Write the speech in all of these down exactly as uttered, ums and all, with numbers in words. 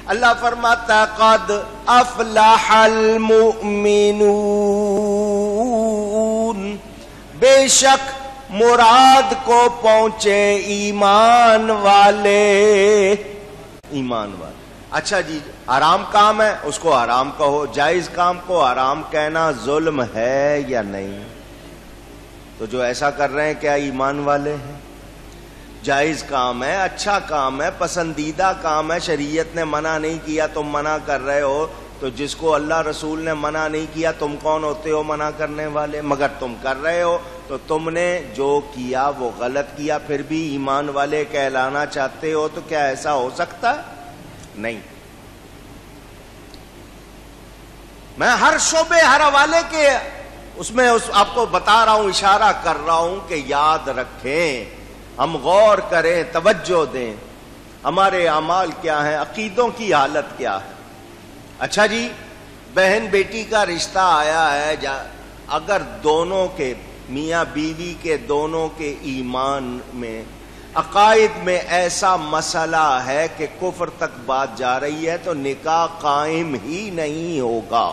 اللہ فرماتا قد افلح المؤمنون، بے شک مراد کو پہنچے ایمان والے، ایمان والے۔ اچھا جی، حرام کام ہے اس کو حرام کہو، جائز کام کو حرام کہنا ظلم ہے یا نہیں؟ تو جو ایسا کر رہے ہیں کیا ایمان والے ہیں؟ جائز کام ہے، اچھا کام ہے، پسندیدہ کام ہے، شریعت نے منع نہیں کیا، تم منع کر رہے ہو، تو جس کو اللہ رسول نے منع نہیں کیا تم کون ہوتے ہو منع کرنے والے؟ مگر تم کر رہے ہو، تو تم نے جو کیا وہ غلط کیا، پھر بھی ایمان والے کہلانا چاہتے ہو، تو کیا ایسا ہو سکتا ہے؟ نہیں۔ میں ہر شعبے ہر حوالے کے اس میں اس آپ کو بتا رہا ہوں، اشارہ کر رہا ہوں کہ یاد رکھیں، ہم غور کریں، توجہ دیں، ہمارے اعمال کیا ہیں، عقیدوں کی حالت کیا ہے۔ اچھا جی، بہن بیٹی کا رشتہ آیا ہے، اگر دونوں کے میاں بیوی کے دونوں کے ایمان میں عقائد میں ایسا مسئلہ ہے کہ کفر تک بات جا رہی ہے تو نکاح قائم ہی نہیں ہوگا۔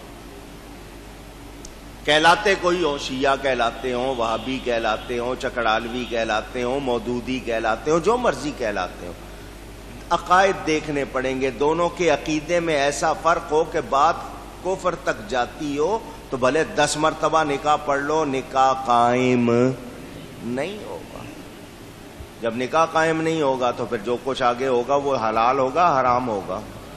کہلاتے کوئی ہو، شیعہ کہلاتے ہوں، وہابی کہلاتے ہوں، چکڑالوی کہلاتے ہوں، مودودی کہلاتے ہوں، جو مرضی کہلاتے ہوں، عقائد دیکھنے پڑیں گے۔ دونوں کے عقیدے میں ایسا فرق ہو کہ بات کفر تک جاتی ہو تو بھلے دس مرتبہ نکاح پڑھ لو، نکاح قائم نہیں ہوگا۔ جب نکاح قائم نہیں ہوگا تو پھر جو کچھ آگے ہوگا وہ حلال ہوگا حرام ہوگا؟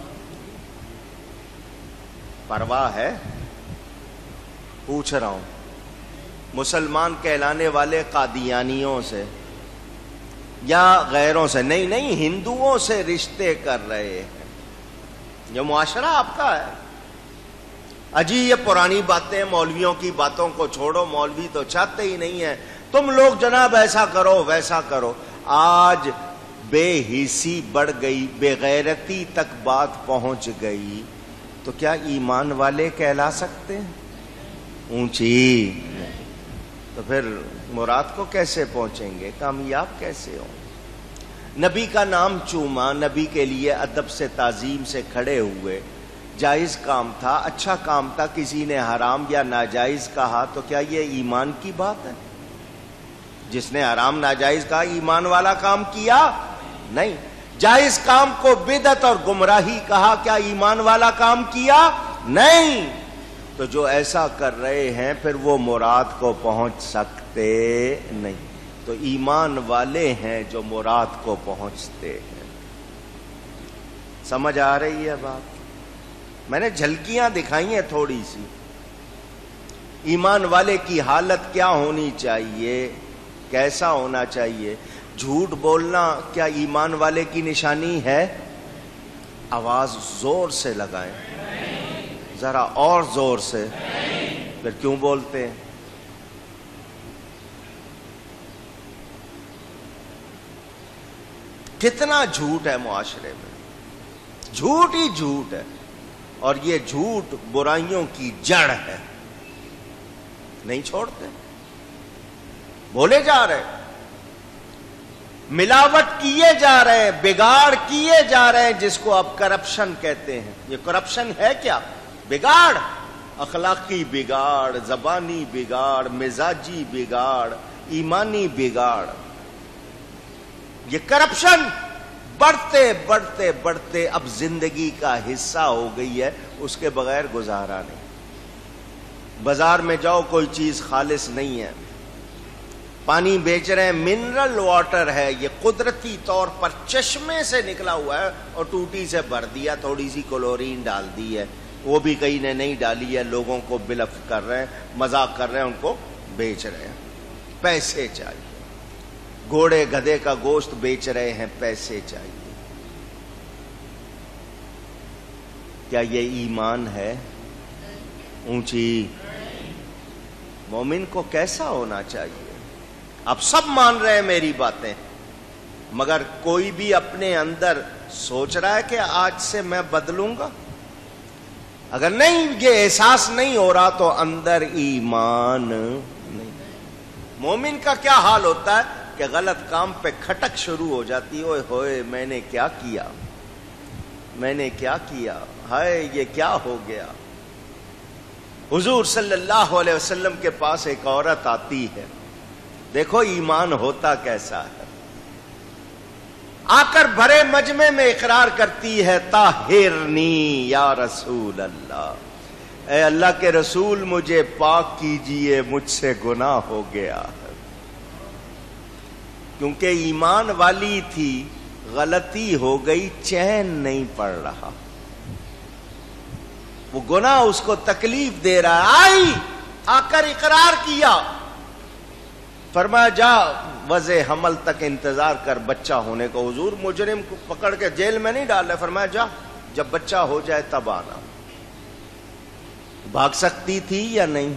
پرواہ ہے؟ پوچھ رہا ہوں مسلمان کہلانے والے قادیانیوں سے یا غیروں سے، نہیں نہیں ہندوؤں سے رشتے کر رہے ہیں، یہ معاشرہ آپ کا ہے۔ اجی یہ پرانی باتیں، مولویوں کی باتوں کو چھوڑو، مولوی تو چاہتے ہی نہیں ہیں، تم لوگ جناب ایسا کرو ویسا کرو۔ آج بے حسی بڑھ گئی، بے غیرتی تک بات پہنچ گئی، تو کیا ایمان والے کہلا سکتے ہیں؟ اونچی، تو پھر مراد کو کیسے پہنچیں گے، کامیاب کیسے ہوں؟ نبی کا نام چوما، نبی کے لیے ادب سے تعظیم سے کھڑے ہوئے، جائز کام تھا، اچھا کام تھا، کسی نے حرام یا ناجائز کہا تو کیا یہ ایمان کی بات ہے؟ جس نے حرام ناجائز کہا ایمان والا کام کیا؟ نہیں۔ جائز کام کو بدعت اور گمراہی کہا، کیا ایمان والا کام کیا؟ نہیں۔ تو جو ایسا کر رہے ہیں پھر وہ مراد کو پہنچ سکتے نہیں، تو ایمان والے ہیں جو مراد کو پہنچتے ہیں۔ سمجھ آ رہی ہے بات؟ میں نے جھلکیاں دکھائی ہیں تھوڑی سی۔ ایمان والے کی حالت کیا ہونی چاہیے، کیسا ہونا چاہیے؟ جھوٹ بولنا کیا ایمان والے کی نشانی ہے؟ آواز زور سے لگائیں، ذرا اور زور سے۔ پھر کیوں بولتے ہیں؟ کتنا جھوٹ ہے معاشرے میں، جھوٹ ہی جھوٹ ہے، اور یہ جھوٹ برائیوں کی جڑ ہے، نہیں چھوڑتے، بولے جا رہے، ملاوٹ کیے جا رہے ہیں، بگاڑ کیے جا رہے ہیں، جس کو آپ کرپشن کہتے ہیں۔ یہ کرپشن ہے کیا؟ بگاڑ، اخلاقی بگاڑ، زبانی بگاڑ، مزاجی بگاڑ، ایمانی بگاڑ۔ یہ کرپشن بڑھتے بڑھتے بڑھتے اب زندگی کا حصہ ہو گئی ہے، اس کے بغیر گزارا نہیں۔ بازار میں جاؤ کوئی چیز خالص نہیں ہے، پانی بیچ رہے ہیں، منرل واٹر ہے، یہ قدرتی طور پر چشمے سے نکلا ہوا ہے اور ٹوٹی سے بھر دیا، تھوڑی سی کلورین ڈال دی ہے، وہ بھی کئی نے نہیں ڈالی ہے، لوگوں کو بلف کر رہے ہیں، مذاق کر رہے ہیں، ان کو بیچ رہے ہیں، پیسے چاہیے۔ گھوڑے گدھے کا گوشت بیچ رہے ہیں، پیسے چاہیے۔ کیا یہ ایمان ہے؟ اونچی۔ مومن کو کیسا ہونا چاہیے؟ آپ سب مان رہے ہیں میری باتیں، مگر کوئی بھی اپنے اندر سوچ رہا ہے کہ آج سے میں بدلوں گا؟ اگر نہیں، یہ احساس نہیں ہو رہا تو اندر ایمان نہیں۔ مومن کا کیا حال ہوتا ہے کہ غلط کام پہ کھٹک شروع ہو جاتی ہے، اوئے ہوئے میں نے کیا کیا، میں نے کیا کیا، ہائے یہ کیا ہو گیا۔ حضور صلی اللہ علیہ وسلم کے پاس ایک عورت آتی ہے، دیکھو ایمان ہوتا کیسا ہے، آ کر بھرے مجمع میں اقرار کرتی ہے، طاہرنی یا رسول اللہ، اے اللہ کے رسول مجھے پاک کیجئے، مجھ سے گناہ ہو گیا ہے۔ کیونکہ ایمان والی تھی، غلطی ہو گئی، چین نہیں پڑ رہا، وہ گناہ اس کو تکلیف دے رہا ہے، آئی آ کر اقرار کیا، فرمایا جا وضع حمل تک انتظار کر بچہ ہونے کو۔ حضور مجرم کو پکڑ کے جیل میں نہیں ڈال رہے، فرمایا جا جب بچہ ہو جائے تب آنا۔ بھاگ سکتی تھی یا نہیں؟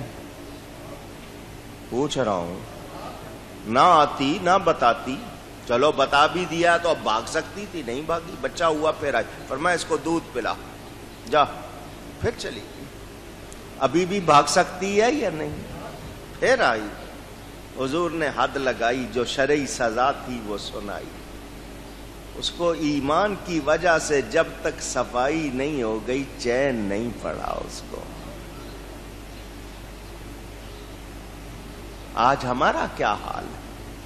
پوچھ رہا ہوں، نہ آتی نہ بتاتی، چلو بتا بھی دیا تو اب بھاگ سکتی تھی، نہیں بھاگی، بچہ ہوا پھر آئی، فرمایا اس کو دودھ پلا، جا، پھر چلی گئی۔ ابھی بھی بھاگ سکتی ہے یا نہیں؟ پھر آئی، حضور نے حد لگائی، جو شرعی سزا تھی وہ سنائی۔ اس کو ایمان کی وجہ سے جب تک صفائی نہیں ہو گئی چین نہیں پڑا اس کو۔ آج ہمارا کیا حال ہے؟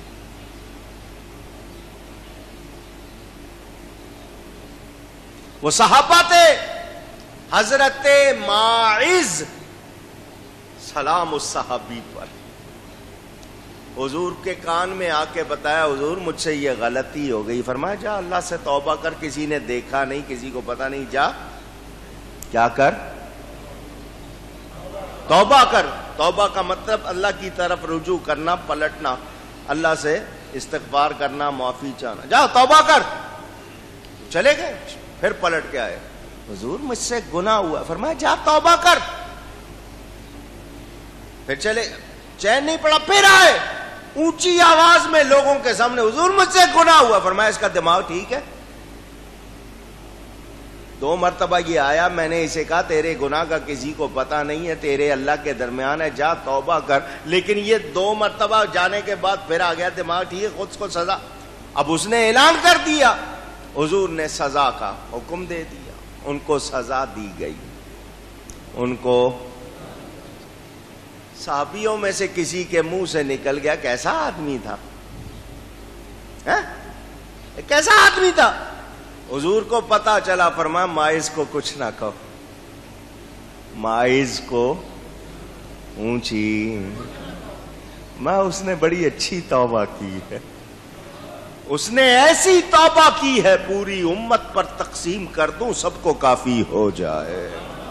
وہ صحابہ تھے، حضرت ماعز سلام اس صحابی پر، حضور کے کان میں آ کے بتایا، حضور مجھ سے یہ غلطی ہو گئی، فرمایا جا اللہ سے توبہ کر، کسی نے دیکھا نہیں، کسی کو پتا نہیں، جا کیا کر، توبہ کر۔ توبہ کا مطلب اللہ کی طرف رجوع کرنا، پلٹنا، اللہ سے استغفار کرنا، معافی چاہنا، جا توبہ کر۔ چلے گئے، پھر پلٹ کے آئے، حضور مجھ سے گناہ ہوا، فرمایا جا توبہ کر۔ پھر چلے، چین نہیں پڑا، پھر آئے اونچی آواز میں لوگوں کے سامنے، حضور مجھ سے گناہ ہوا، فرمایا اس کا دماغ ٹھیک ہے؟ دو مرتبہ یہ آیا، میں نے اسے کہا تیرے گناہ کا کسی کو پتا نہیں ہے، تیرے اللہ کے درمیان ہے، جا توبہ کر، لیکن یہ دو مرتبہ جانے کے بعد پھر آ گیا، دماغ ٹھیک ہے، خود کو سزا۔ اب اس نے اعلان کر دیا، حضور نے سزا کا حکم دے دیا، ان کو سزا دی گئی، ان کو۔ صحابیوں میں سے کسی کے منہ سے نکل گیا، کیسا آدمی تھا، کیسا آدمی تھا؟ حضور کو پتا چلا، فرمایا ماعز کو کچھ نہ کہو، ماعز کو اونچی، میں اس نے بڑی اچھی توبہ کی ہے، اس نے ایسی توبہ کی ہے پوری امت پر تقسیم کر دوں سب کو کافی ہو جائے۔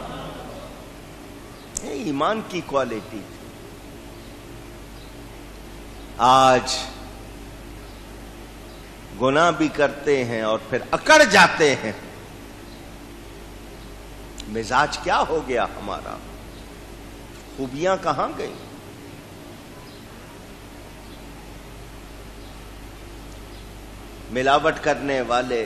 یہ ایمان کی کوالٹی تھی۔ آج گناہ بھی کرتے ہیں اور پھر اکڑ جاتے ہیں، مزاج کیا ہو گیا ہمارا، خوبیاں کہاں گئی؟ ملاوٹ کرنے والے،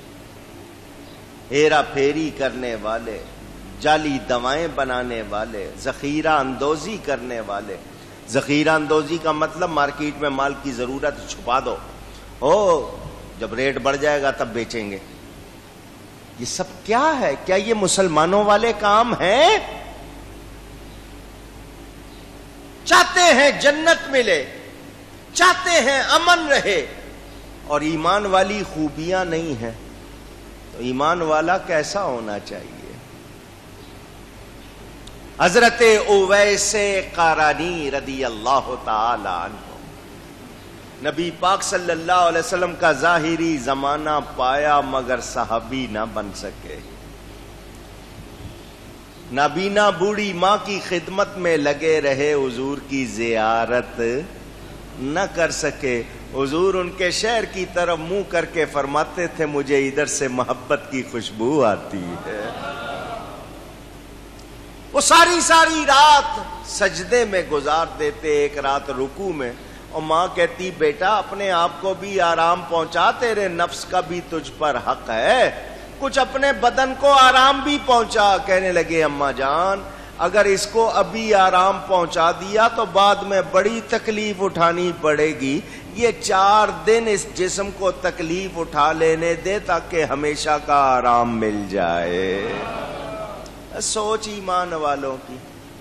ہیرا پھیری کرنے والے، جعلی دوائیں بنانے والے، ذخیرہ اندوزی کرنے والے۔ ذخیرہ اندوزی کا مطلب مارکیٹ میں مال کی ضرورت چھپا دو، او جب ریٹ بڑھ جائے گا تب بیچیں گے۔ یہ سب کیا ہے؟ کیا یہ مسلمانوں والے کام ہیں؟ چاہتے ہیں جنت ملے، چاہتے ہیں امن رہے، اور ایمان والی خوبیاں نہیں ہیں، تو ایمان والا کیسا ہونا چاہیے؟ حضرت اویس قرنی رضی اللہ تعالی عنہ، نبی پاک صلی اللہ علیہ وسلم کا ظاہری زمانہ پایا مگر صحابی نہ بن سکے، نابینا بوڑھی ماں کی خدمت میں لگے رہے، حضور کی زیارت نہ کر سکے۔ حضور ان کے شہر کی طرف منہ کر کے فرماتے تھے، مجھے ادھر سے محبت کی خوشبو آتی ہے۔ وہ ساری ساری رات سجدے میں گزار دیتے، ایک رات رکوع میں، اور ماں کہتی بیٹا اپنے آپ کو بھی آرام پہنچا، تیرے نفس کا بھی تجھ پر حق ہے، کچھ اپنے بدن کو آرام بھی پہنچا۔ کہنے لگے اماں جان اگر اس کو ابھی آرام پہنچا دیا تو بعد میں بڑی تکلیف اٹھانی پڑے گی، یہ چار دن اس جسم کو تکلیف اٹھا لینے دے تاکہ ہمیشہ کا آرام مل جائے. سوچ ایمان والوں کی.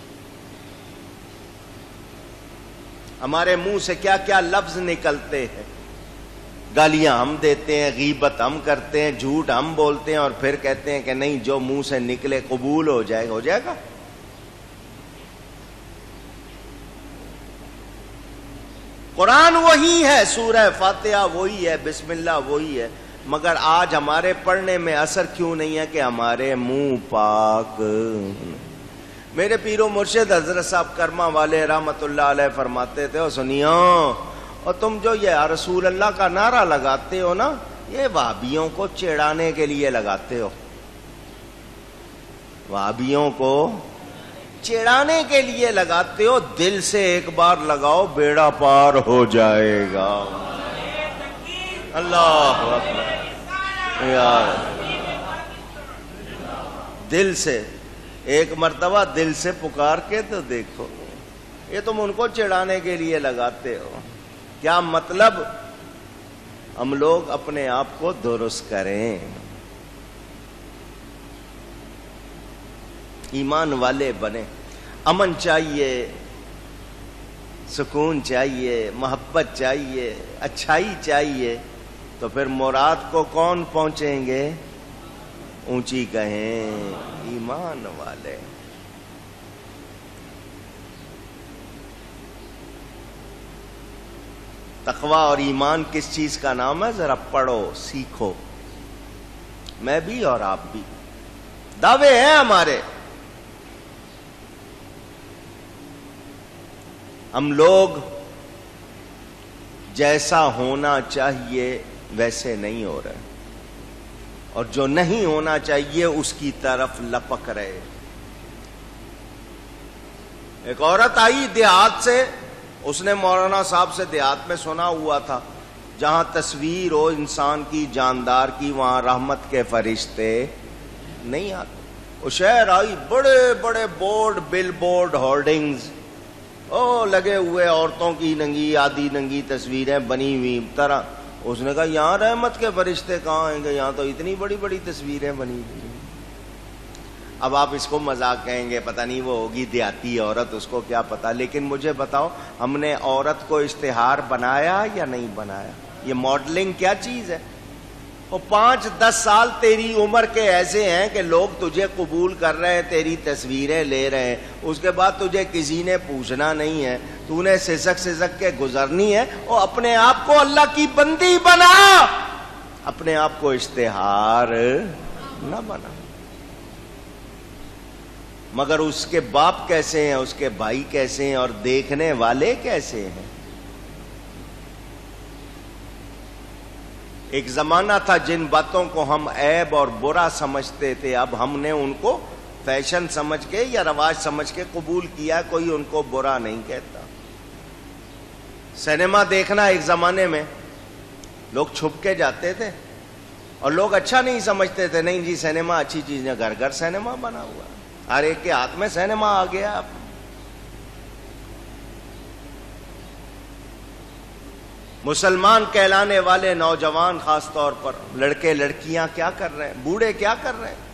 ہمارے منہ سے کیا کیا لفظ نکلتے ہیں. گالیاں ہم دیتے ہیں، غیبت ہم کرتے ہیں، جھوٹ ہم بولتے ہیں، اور پھر کہتے ہیں کہ نہیں جو منہ سے نکلے قبول ہو جائے گا. ہو جائے گا؟ قرآن وہی ہے، سورہ فاتحہ وہی ہے، بسم اللہ وہی ہے، مگر آج ہمارے پڑھنے میں اثر کیوں نہیں ہے کہ ہمارے منہ پاک. میرے پیر و مرشد حضرت صاحب کرما والے رحمت اللہ علیہ فرماتے تھے، اور سنیو، اور تم جو یہ یا رسول اللہ کا نعرہ لگاتے ہو نا، یہ وہابیوں کو چڑھانے کے لیے لگاتے ہو. وہابیوں کو چڑھانے کے لیے لگاتے ہو. دل سے ایک بار لگاؤ، بیڑا پار ہو جائے گا. اللہ اکبر. یار دل سے ایک مرتبہ دل سے پکار کے تو دیکھو. یہ تم ان کو چڑھانے کے لیے لگاتے ہو. کیا مطلب؟ ہم لوگ اپنے آپ کو درست کریں، ایمان والے بنے. امن چاہیے، سکون چاہیے، محبت چاہیے، اچھائی چاہیے، تو پھر مراد کو کون پہنچیں گے؟ اونچی کہیں ایمان والے. تقوی اور ایمان کس چیز کا نام ہے؟ ذرا پڑھو، سیکھو. میں بھی اور آپ بھی. دعوے ہیں ہمارے. ہم لوگ جیسا ہونا چاہیے ویسے نہیں ہو رہے، اور جو نہیں ہونا چاہیے اس کی طرف لپک رہے. ایک عورت آئی دیہات سے، اس نے مولانا صاحب سے دیہات میں سنا ہوا تھا جہاں تصویر ہو انسان کی جاندار کی وہاں رحمت کے فرشتے نہیں آتے. وہ شہر آئی، بڑے بڑے بورڈ، بل بورڈ، ہورڈنگز او لگے ہوئے، عورتوں کی ننگی آدھی ننگی تصویریں بنی ہوئی طرح. اس نے کہا یہاں رحمت کے فرشتے کہاں آئیں گے، یہاں تو اتنی بڑی بڑی تصویریں بنی ہوئی. اب آپ اس کو مذاق کہیں گے، پتہ نہیں وہ ہوگی دیہاتی عورت، اس کو کیا پتا. لیکن مجھے بتاؤ، ہم نے عورت کو اشتہار بنایا یا نہیں بنایا؟ یہ ماڈلنگ کیا چیز ہے؟ وہ پانچ دس سال تیری عمر کے ایسے ہیں کہ لوگ تجھے قبول کر رہے ہیں، تیری تصویریں لے رہے ہیں، اس کے بعد تجھے کسی نے پوچھنا نہیں ہے، تو نے سسک سسک کے گزرنی ہے. اور اپنے آپ کو اللہ کی بندی بنا، اپنے آپ کو اشتہار نہ بنا. مگر اس کے باپ کیسے ہیں، اس کے بھائی کیسے ہیں، اور دیکھنے والے کیسے ہیں؟ ایک زمانہ تھا جن باتوں کو ہم عیب اور برا سمجھتے تھے، اب ہم نے ان کو فیشن سمجھ کے یا رواج سمجھ کے قبول کیا. کوئی ان کو برا نہیں کہتا. سینما دیکھنا ایک زمانے میں لوگ چھپ کے جاتے تھے، اور لوگ اچھا نہیں سمجھتے تھے. نہیں جی سینما اچھی چیز ہے، گھر گھر سینما بنا ہوا، ہر ایک کے ہاتھ میں سینما آ گیا. اب مسلمان کہلانے والے نوجوان، خاص طور پر لڑکے لڑکیاں کیا کر رہے ہیں، بوڑھے کیا کر رہے ہیں؟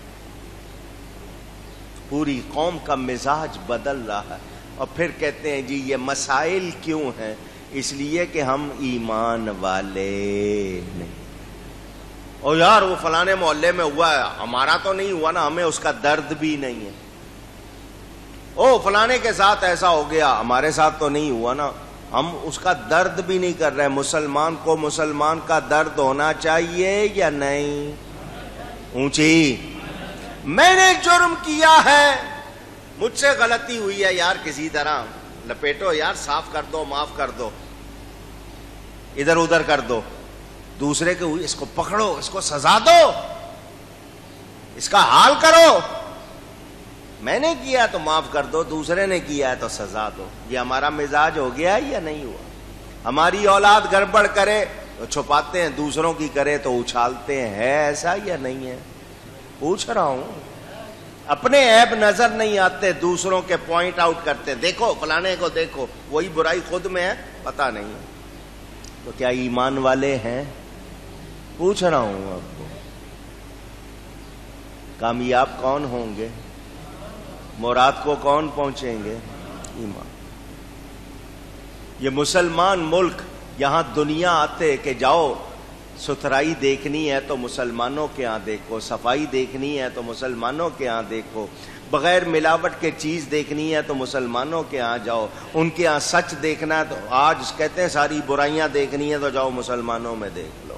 پوری قوم کا مزاج بدل رہا ہے. اور پھر کہتے ہیں جی یہ مسائل کیوں ہیں؟ اس لیے کہ ہم ایمان والے نہیں. اور یار وہ فلانے محلے میں ہوا ہے، ہمارا تو نہیں ہوا نا، ہمیں اس کا درد بھی نہیں ہے. او فلانے کے ساتھ ایسا ہو گیا، ہمارے ساتھ تو نہیں ہوا نا، ہم اس کا درد بھی نہیں کر رہے. مسلمان کو مسلمان کا درد ہونا چاہیے یا نہیں؟ اونچی. میں نے جرم کیا ہے، مجھ سے غلطی ہوئی ہے، یار کسی طرح لپیٹو، یار صاف کر دو، معاف کر دو، ادھر ادھر کر دو. دوسرے کے ہوئی، اس کو پکڑو، اس کو سزا دو، اس کا حال کرو. میں نے کیا تو معاف کر دو، دوسرے نے کیا ہے تو سزا دو. یہ ہمارا مزاج ہو گیا یا نہیں ہوا؟ ہماری اولاد گڑبڑ کرے تو چھپاتے ہیں، دوسروں کی کرے تو اچھالتے ہیں. ہے ایسا یا نہیں ہے؟ پوچھ رہا ہوں. اپنے عیب نظر نہیں آتے، دوسروں کے پوائنٹ آؤٹ کرتے. دیکھو فلانے کو، دیکھو وہی برائی خود میں ہے، پتہ نہیں ہے. تو کیا ایمان والے ہیں؟ پوچھ رہا ہوں آپ کو، کامیاب کون ہوں گے؟ مراد کو کون پہنچیں گے؟ ایمان۔ یہ مسلمان ملک، یہاں دنیا آتے کہ جاؤ ستھرائی دیکھنی ہے تو مسلمانوں کے ہاں دیکھو، صفائی دیکھنی ہے تو مسلمانوں کے ہاں دیکھو، بغیر ملاوٹ کے چیز دیکھنی ہے تو مسلمانوں کے ہاں جاؤ، ان کے ہاں سچ دیکھنا ہے تو آج کہتے ہیں ساری برائیاں دیکھنی ہے تو جاؤ مسلمانوں میں دیکھ لو۔